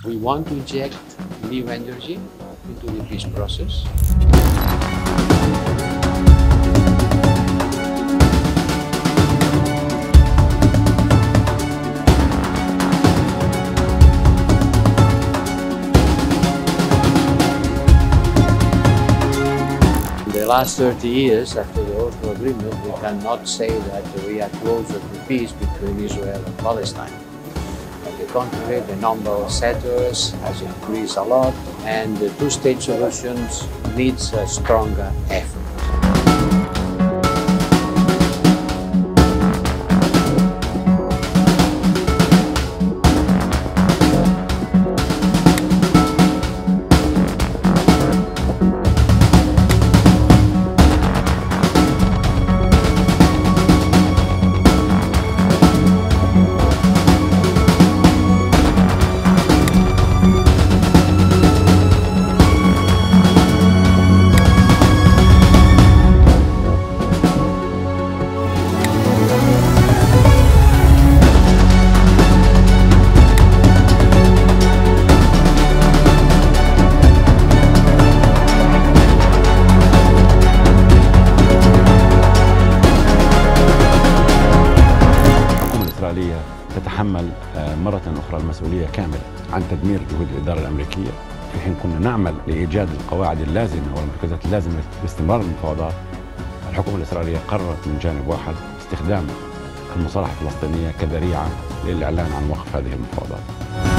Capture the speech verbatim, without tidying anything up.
We want to inject new energy into the peace process. In the last thirty years after the Oslo Agreement, we cannot say that we are closer to peace between Israel and Palestine. On the contrary, the number of settlers has increased a lot, and the two-state solutions needs a stronger effort. تتحمل مرة أخرى المسؤولية كاملة عن تدمير جهود الإدارة الأمريكية، في حين كنا نعمل لإيجاد القواعد اللازمة والمركزات اللازمة لاستمرار المفاوضات. الحكومة الإسرائيلية قررت من جانب واحد استخدام المصالحة الفلسطينية كذريعة للإعلان عن وقف هذه المفاوضات.